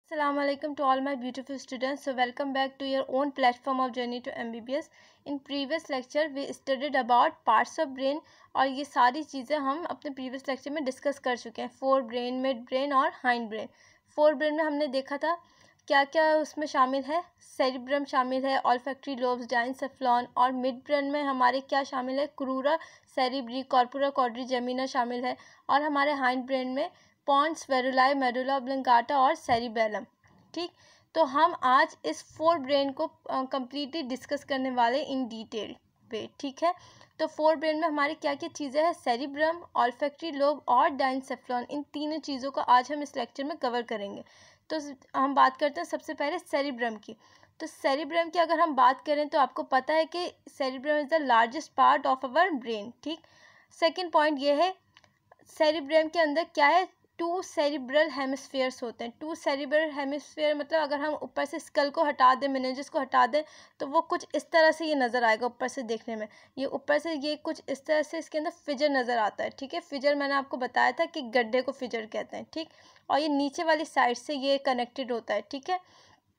Assalamu alaikum to all my beautiful students. So welcome back to your own platform of journey to MBBS. In previous lecture we studied about parts of brain और ये सारी चीज़ें हम अपने previous lecture में discuss कर चुके हैं. forebrain, midbrain और hindbrain. forebrain में हमने देखा था क्या क्या उसमें शामिल है. सेरिब्रम शामिल है, ऑल्फैक्टरी लोब्स, डाइनसेफ्लॉन. और midbrain में हमारे क्या शामिल है, क्रूरा, सेरिब्री, कॉर्पोरा क्वाड्रिजेमिना शामिल है. और हमारे hindbrain में पॉन्स, वेरुलाई, मेडुला ऑब्लिंगाटा और सेरिबेलम. ठीक, तो हम आज इस फोर ब्रेन को कम्प्लीटली डिस्कस करने वाले इन डिटेल पे. ठीक है, तो फोर ब्रेन में हमारी क्या क्या चीज़ें हैं, सेरिब्रम, ऑल्फैक्टरी लोब और डाइनसेफ्लॉन. इन तीनों चीज़ों को आज हम इस लेक्चर में कवर करेंगे. तो हम बात करते हैं सबसे पहले सेरिब्रम की. तो सेरिब्रम की अगर हम बात करें तो आपको पता है कि cerebrum is the largest part of our brain. ठीक, सेकेंड पॉइंट ये है, सेरिब्रम के अंदर क्या है, टू सेरिब्रल हेमिस्फीयर्स होते हैं. टू सेरिब्रल हेमिस्फीयर मतलब अगर हम ऊपर से स्कल को हटा दें, मेनिंजेस को हटा दें, तो वो कुछ इस तरह से ये नज़र आएगा ऊपर से देखने में. ये ऊपर से ये कुछ इस तरह से इसके अंदर फिजर नज़र आता है. ठीक है, फिजर मैंने आपको बताया था कि गड्ढे को फिजर कहते हैं. ठीक, और ये नीचे वाली साइड से ये कनेक्टेड होता है. ठीक है,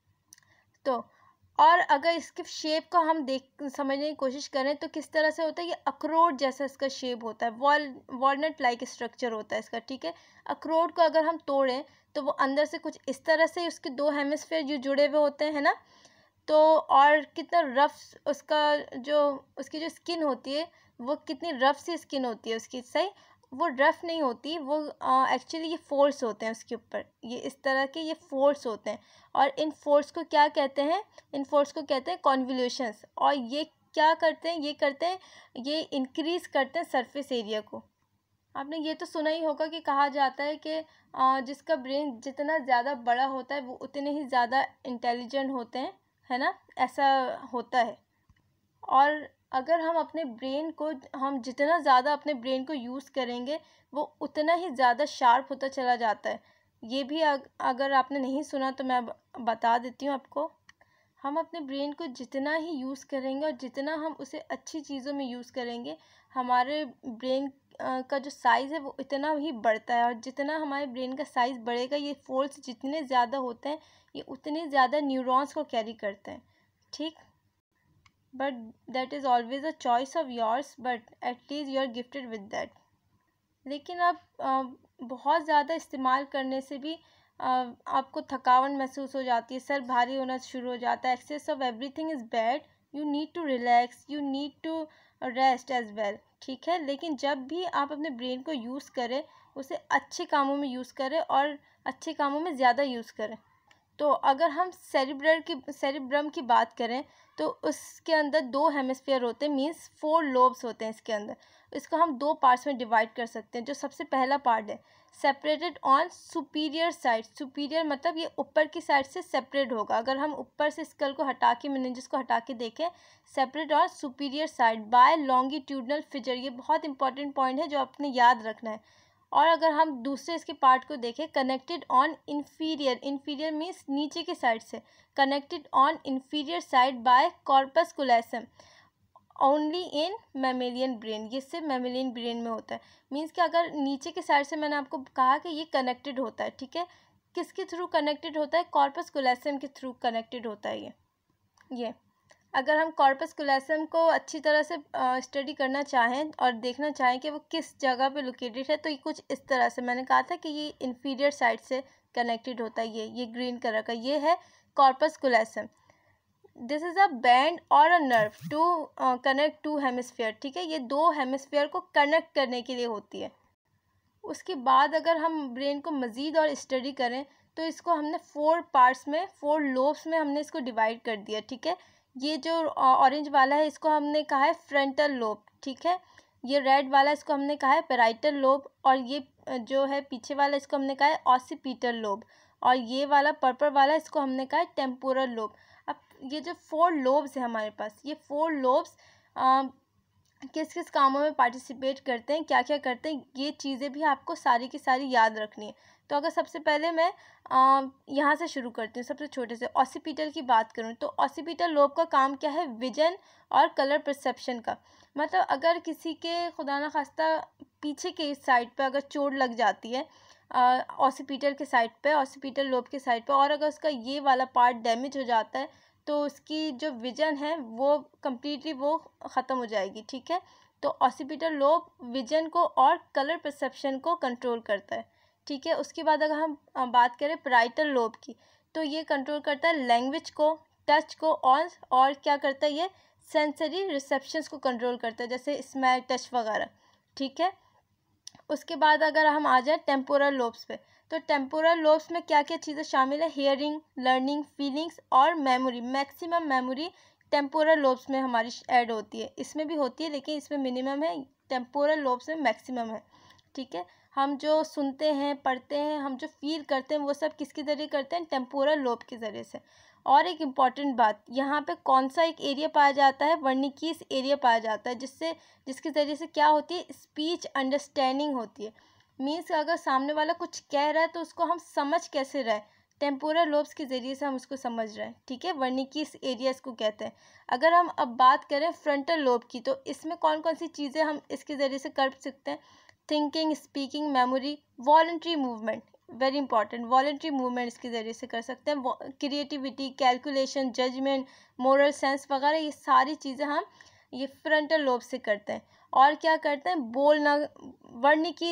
तो और अगर इसके शेप को हम समझने की कोशिश करें तो किस तरह से होता है, ये अखरोट जैसा इसका शेप होता है. वॉलनट लाइक स्ट्रक्चर होता है इसका. ठीक है, अखरोट को अगर हम तोड़ें तो वो अंदर से कुछ इस तरह से उसके दो हेमिस्फीयर जो जुड़े हुए होते हैं ना, तो और कितना रफ उसका उसकी जो स्किन होती है वो कितनी रफ सी स्किन होती है उसकी. सही, वो रफ़ नहीं होती, वो एक्चुअली ये फोल्ड्स होते हैं उसके ऊपर, ये इस तरह के ये फोल्ड्स होते हैं. और इन फोल्ड्स को क्या कहते हैं, इन फोल्ड्स को कहते हैं कॉन्वोल्यूशंस. और ये क्या करते हैं, ये इंक्रीज़ करते हैं सरफेस एरिया को. आपने ये तो सुना ही होगा कि कहा जाता है कि जिसका ब्रेन जितना ज़्यादा बड़ा होता है वो उतने ही ज़्यादा इंटेलिजेंट होते हैं, है ना, ऐसा होता है. और अगर हम जितना ज़्यादा अपने ब्रेन को यूज़ करेंगे वो उतना ही ज़्यादा शार्प होता चला जाता है. ये भी अगर आपने नहीं सुना तो मैं बता देती हूँ आपको. हम अपने ब्रेन को जितना ही यूज़ करेंगे और जितना हम उसे अच्छी चीज़ों में यूज़ करेंगे, हमारे ब्रेन का जो साइज़ है वो इतना ही बढ़ता है. और जितना हमारे ब्रेन का साइज़ बढ़ेगा, ये फोल्ड्स जितने ज़्यादा होते हैं ये उतने ज़्यादा न्यूरॉन्स को कैरी करते हैं. ठीक, but that is always a choice of yours, but at least you are gifted with that. लेकिन अब बहुत ज़्यादा इस्तेमाल करने से भी आपको थकावट महसूस हो जाती है, सर भारी होना शुरू हो जाता है. Excess of everything is bad. You need to relax, you need to rest as well. ठीक है, लेकिन जब भी आप अपने ब्रेन को यूज़ करें उसे अच्छे कामों में यूज़ करें और अच्छे कामों में ज़्यादा यूज़ करें. तो अगर हम सेरिब्रम की बात करें तो उसके अंदर दो हेमिस्फीयर होते हैं, मींस 4 लोब्स होते हैं इसके अंदर. इसको हम दो पार्ट्स में डिवाइड कर सकते हैं. जो सबसे पहला पार्ट है, separated on superior side. Superior मतलब ये ऊपर की साइड से सेपरेट होगा. अगर हम ऊपर से स्कल को हटा के, मेनिंजेस को हटा के देखें, separate on superior side by longitudinal fissure. ये बहुत इंपॉर्टेंट पॉइंट है जो आपने याद रखना है. और अगर हम दूसरे इसके पार्ट को देखें, connected on inferior. Inferior means नीचे की साइड से. Connected on inferior side by corpus callosum only in mammalian brain. ये सिर्फ मैमेलियन ब्रेन में होता है. मीन्स कि अगर नीचे की साइड से, मैंने आपको कहा कि ये कनेक्टेड होता है. ठीक है, किसके थ्रू कनेक्टेड होता है, कॉर्पस कुलेसम के थ्रू कनेक्टेड होता है ये. अगर हम कॉर्पस कुलेसम को अच्छी तरह से स्टडी करना चाहें और देखना चाहें कि वो किस जगह पे लोकेटेड है, तो ये कुछ इस तरह से, मैंने कहा था कि ये इन्फीरियर साइड से कनेक्टेड होता है. ये ग्रीन कलर का ये है corpus callosum. This is a band और a nerve to connect two hemisphere. ठीक है, ये दो हेमिस्फीयर को कनेक्ट करने के लिए होती है. उसके बाद अगर हम ब्रेन को मज़ीद और स्टडी करें तो इसको हमने 4 पार्ट्स में, 4 लोब्स में हमने इसको डिवाइड कर दिया. ठीक है, ये जो ऑरेंज वाला है इसको हमने कहा है फ्रंटल लोब. ठीक है, ये रेड वाला इसको हमने कहा है पैराइटल लोब. और ये जो है पीछे वाला इसको हमने कहा है ऑसिपिटल लोब. और ये वाला पर्पल वाला इसको हमने कहा है टेम्पोरल लोब. अब ये जो 4 लोब्स है हमारे पास, ये 4 लोब्स किस किस कामों में पार्टिसिपेट करते हैं, क्या क्या करते हैं, ये चीज़ें भी आपको सारी की सारी याद रखनी है. तो अगर सबसे पहले मैं यहाँ से शुरू करती हूँ, सबसे छोटे से ऑसिपिटल की बात करूँ तो ऑसिपिटल लोब का काम क्या है, विजन और कलर परसेप्शन का. मतलब अगर किसी के खुदा न खास्ता पीछे के साइड पर अगर चोट लग जाती है ऑसिपिटल के साइड पे, ऑसिपिटल लोब के साइड पे, और अगर उसका ये वाला पार्ट डैमेज हो जाता है तो उसकी जो विजन है वो कम्प्लीटली वो ख़त्म हो जाएगी, ठीक है। तो ऑसिपिटल लोब विजन को और कलर परसेप्शन को कंट्रोल करता है, ठीक है। उसके बाद अगर हम बात करें पैराइटल लोब की, तो ये कंट्रोल करता है लैंग्वेज को, टच को, और क्या करता है, ये सेंसरी रिसेप्शंस को कंट्रोल करता है, जैसे स्मेल, टच वगैरह, ठीक है। उसके बाद अगर हम आ जाए टेम्पोरल लोब्स पे, तो टेम्पोरल लोब्स में क्या क्या चीज़ें शामिल है, हियरिंग, लर्निंग, फीलिंग्स और memory. Maximum memory temporal lobes में हमारी ऐड होती है, इसमें भी होती है लेकिन इसमें मिनिमम है, टेम्पोरल लोब्स में मैक्सिमम है, ठीक है। हम जो सुनते हैं, पढ़ते हैं, हम जो फील करते हैं, वो सब किसके ज़रिए करते हैं, टेम्पोरल लोब के ज़रिए से। और एक इम्पॉर्टेंट बात, यहाँ पे कौन सा एक एरिया पाया जाता है, वर्निकीस एरिया पाया जाता है, जिसके ज़रिए से क्या होती है, स्पीच अंडरस्टैंडिंग होती है। मीन्स अगर सामने वाला कुछ कह रहा है तो उसको हम समझ कैसे रहे, टेम्पोरल लोब्स के ज़रिए से हम उसको समझ रहे हैं, ठीक है। वर्निकीस एरिया इसको कहते हैं। अगर हम अब बात करें फ्रंटल लोब की, तो इसमें कौन कौन सी चीज़ें हम इसके ज़रिए से कर सकते हैं, thinking, speaking, memory, voluntary movement, very important, voluntary movement इसके ज़रिए से कर सकते हैं, creativity, calculation, judgement, moral sense वगैरह, ये सारी चीज़ें हम ये फ्रंटल लोब से करते हैं। और क्या करते हैं, बोलना, वर्निकी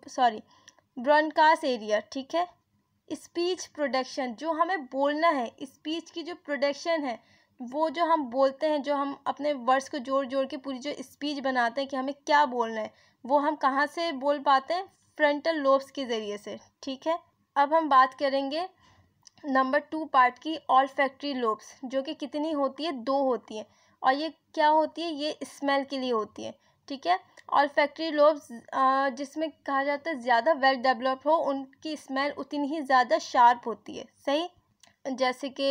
ब्रॉडकास्ट एरिया, ठीक है। स्पीच प्रोडक्शन, जो हमें बोलना है, स्पीच की जो प्रोडक्शन है, वो जो हम बोलते हैं, जो हम अपने वर्ड्स को जोड़ जोड़ के पूरी जो स्पीच बनाते हैं कि हमें क्या बोलना है, वो हम कहाँ से बोल पाते हैं, फ्रंटल लोब्स के ज़रिए से, ठीक है। अब हम बात करेंगे नंबर 2 पार्ट की, ऑल्फैक्टरी लोब्स, जो कि कितनी होती है, 2 होती है, और ये क्या होती है, ये स्मेल के लिए होती है, ठीक है। ऑल्फैक्टरी लोब्स जिसमें कहा जाता है ज़्यादा वेल डेवलप हो, उनकी स्मेल उतनी ही ज़्यादा शार्प होती है, सही। जैसे कि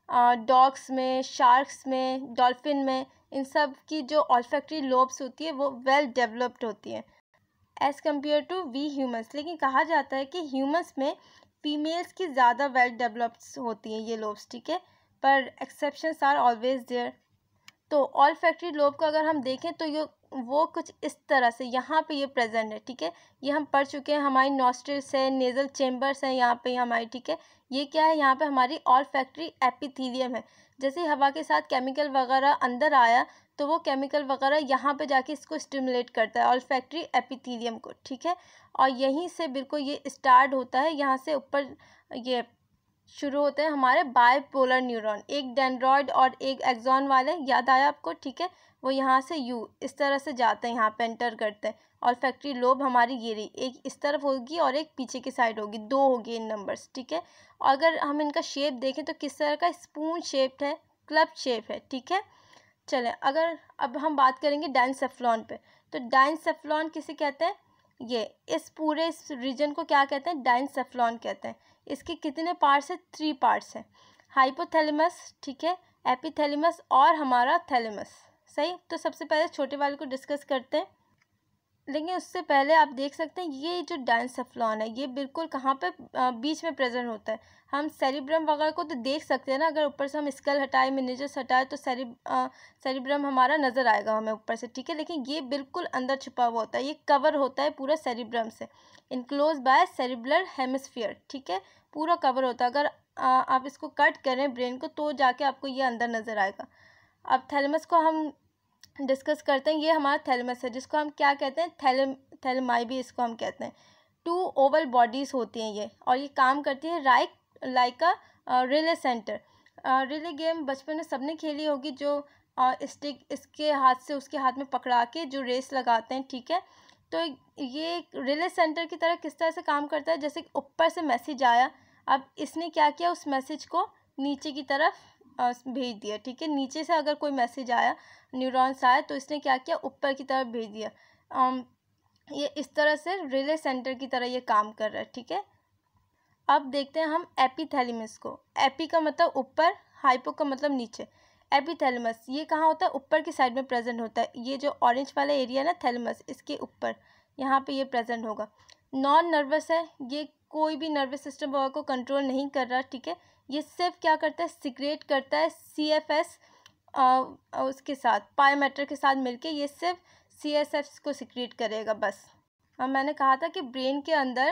डॉग्स में, शार्क्स में, डॉल्फिन में, इन सब की जो ऑल्फैक्टरी लोब्स होती है वो वेल डेवलप्ड होती है as compare to we humans. लेकिन कहा जाता है कि ह्यूमंस में फीमेल्स की ज़्यादा वेल डेवलप्ड होती हैं ये लोब्स, ठीक है, पर एक्सेप्शंस आर ऑलवेज देयर। तो ऑल्फैक्टरी लोब को अगर हम देखें तो ये वो कुछ इस तरह से यहाँ पे ये प्रेजेंट है, ठीक है। ये हम पढ़ चुके हैं, हमारी नॉस्ट्रिल्स है, नेज़ल चेम्बर्स हैं यहाँ पे हमारी, ठीक है। ये क्या है, यहाँ पे हमारी ऑल्फैक्टरी एपिथेलियम है। जैसे ही हवा के साथ केमिकल वगैरह अंदर आया तो वो केमिकल वगैरह यहाँ पे जाके इसको स्टिमुलेट करता है, ऑल्फैक्टरी एपिथेलियम को, ठीक है। और यहीं से बिल्कुल ये स्टार्ट होता है, यहाँ से ऊपर ये शुरू होते हैं हमारे बाइपोलर न्यूरॉन, एक डेंड्रॉइड और एक एक्सॉन वाले, याद आया आपको, ठीक है। वो यहाँ से यू इस तरह से जाते हैं, यहाँ पे एंटर करते हैं। ऑल्फैक्टरी लोब हमारी ये रही, एक इस तरफ होगी और एक पीछे की साइड होगी, 2 होगी इन नंबर्स, ठीक है। अगर हम इनका शेप देखें तो किस तरह का, स्पून शेप है, क्लब शेप है, ठीक है। चलें, अगर अब हम बात करेंगे डायनसेफ्लॉन पे, तो डायनसेफ्लॉन किसे कहते हैं, ये इस पूरे इस रीजन को क्या कहते हैं, डायनसेफ्लॉन कहते हैं। इसके कितने पार्ट्स हैं, 3 पार्ट्स हैं, हाइपोथैलेमस, ठीक है, एपिथैलेमस और हमारा थैलेमस, सही। तो सबसे पहले छोटे वाले को डिस्कस करते हैं, लेकिन उससे पहले आप देख सकते हैं ये जो डायनसेफ्लॉन है ये बिल्कुल कहाँ पे बीच में प्रेजेंट होता है। हम सेरिब्रम वगैरह को तो देख सकते हैं ना, अगर ऊपर से हम स्कल हटाए, मेनिंजस हटाए तो सेरिब्रम हमारा नज़र आएगा हमें ऊपर से, ठीक है। लेकिन ये बिल्कुल अंदर छुपा हुआ होता है, ये कवर होता है पूरा सेरिब्रम से, इनक्लोज बाय सेरिब्रल हेमिस्फीयर, ठीक है, पूरा कवर होता है। अगर आप इसको कट करें ब्रेन को तो जाके आपको ये अंदर नज़र आएगा। अब थैलेमस को हम डिस्कस करते हैं, ये हमारा थैलेमस है जिसको हम क्या कहते हैं, थैलेमाई भी इसको हम कहते हैं। 2 ओवल बॉडीज़ होती हैं ये, और ये काम करती है like a relay centre. Relay game बचपन में सबने खेली होगी, जो स्टिक इसके हाथ से उसके हाथ में पकड़ा के जो रेस लगाते हैं, ठीक है। तो ये रिले सेंटर की तरह किस तरह से काम करता है, जैसे ऊपर से मैसेज आया, अब इसने क्या किया, उस मैसेज को नीचे की तरफ भेज दिया, ठीक है। नीचे से अगर कोई मैसेज आया, न्यूरॉन्स आए, तो इसने क्या किया, ऊपर की तरफ भेज दिया। ये इस तरह से रिले सेंटर की तरह ये काम कर रहा है, ठीक है। अब देखते हैं हम एपिथैलेमस को। एपी का मतलब ऊपर, हाइपो का मतलब नीचे। एपिथैलेमस ये कहाँ होता है, ऊपर की साइड में प्रेजेंट होता है। ये जो ऑरेंज वाला एरिया है ना, थैलेमस, इसके ऊपर यहाँ पे ये प्रेजेंट होगा। नॉन नर्वस है, ये कोई भी नर्वस सिस्टम वगैरह को कंट्रोल नहीं कर रहा, ठीक है। ये सिर्फ क्या करता है, सिक्रेट करता है CFS उसके साथ, पायोमेटर के साथ मिलके ये सिर्फ CSF को सिक्रेट करेगा बस। अब मैंने कहा था कि ब्रेन के अंदर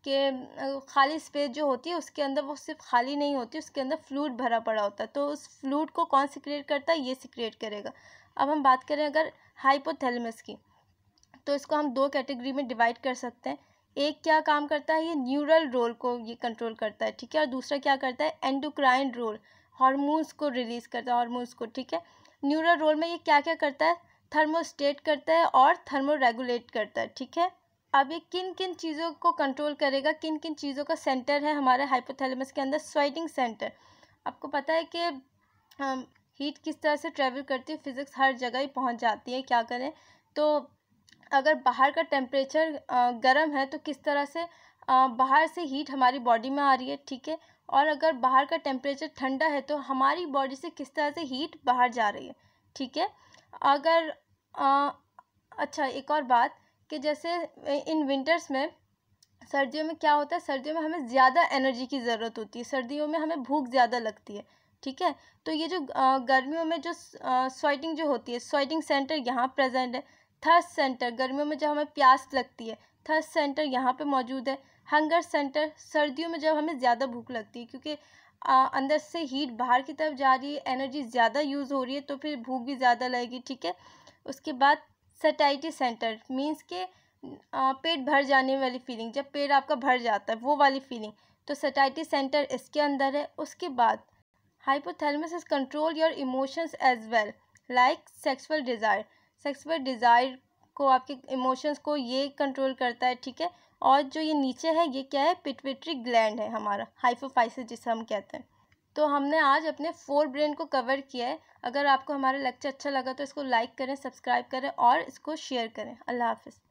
कि खाली स्पेस जो होती है उसके अंदर वो सिर्फ खाली नहीं होती, उसके अंदर फ्लूइड भरा पड़ा होता है। तो उस फ्लूइड को कौन सिक्रेट करता है? ये सिक्रेट करेगा। अब हम बात करें अगर हाइपोथैलेमस की, तो इसको हम दो कैटेगरी में डिवाइड कर सकते हैं। एक क्या काम करता है? ये न्यूरल रोल को ये कंट्रोल करता है, ठीक है। और दूसरा क्या करता है? एंडोक्राइन रोल, हार्मोन्स को रिलीज करता है, हार्मोन्स को, ठीक है। न्यूरल रोल में ये क्या क्या करता है? थर्मोस्टेट करता है और थर्मो रेगुलेट करता है, ठीक है। अब ये किन किन चीज़ों को कंट्रोल करेगा, किन किन चीज़ों का सेंटर है हमारे हाइपोथैलेमस के अंदर? Sweating centre. आपको पता है कि हीट किस तरह से ट्रेवल करती है, फिजिक्स हर जगह ही पहुंच जाती है। क्या करें? तो अगर बाहर का टेम्परेचर गर्म है तो किस तरह से बाहर से हीट हमारी बॉडी में आ रही है, ठीक है। और अगर बाहर का टेम्परेचर ठंडा है तो हमारी बॉडी से किस तरह से हीट बाहर जा रही है, ठीक है। अगर अच्छा, एक और बात कि जैसे इन विंटर्स में, सर्दियों में क्या होता है? सर्दियों में हमें ज़्यादा एनर्जी की ज़रूरत होती है, सर्दियों में हमें भूख ज़्यादा लगती है, ठीक है। तो ये जो गर्मियों में जो स्वेटिंग जो होती है, स्वेटिंग सेंटर यहाँ प्रेजेंट है। थर्स्ट सेंटर, गर्मियों में जब हमें प्यास लगती है, थर्स्ट सेंटर यहाँ पे मौजूद है। हंगर सेंटर, सर्दियों में जब हमें ज़्यादा भूख लगती है, क्योंकि अंदर से हीट बाहर की तरफ जा रही है, एनर्जी ज़्यादा यूज़ हो रही है, तो फिर भूख भी ज़्यादा लगेगी, ठीक है। उसके बाद सैटिस्फैक्टरी सेंटर मीन्स के पेट भर जाने वाली फीलिंग, जब पेट आपका भर जाता है वो वाली फीलिंग, तो सैटिस्फैक्टरी सेंटर इसके अंदर है। उसके बाद hypothalamus is control your emotions as well, like sexual desire. Sexual desire को, आपके इमोशंस को ये कंट्रोल करता है, ठीक है। और जो ये नीचे है ये क्या है? पिट्यूटरी ग्लैंड है हमारा, हाइपोफाइसिस जिसे हम कहते हैं। तो हमने आज अपने फोर ब्रेन को कवर किया है। अगर आपको हमारा लेक्चर अच्छा लगा तो इसको लाइक करें, सब्सक्राइब करें और इसको शेयर करें। अल्लाह हाफिज़।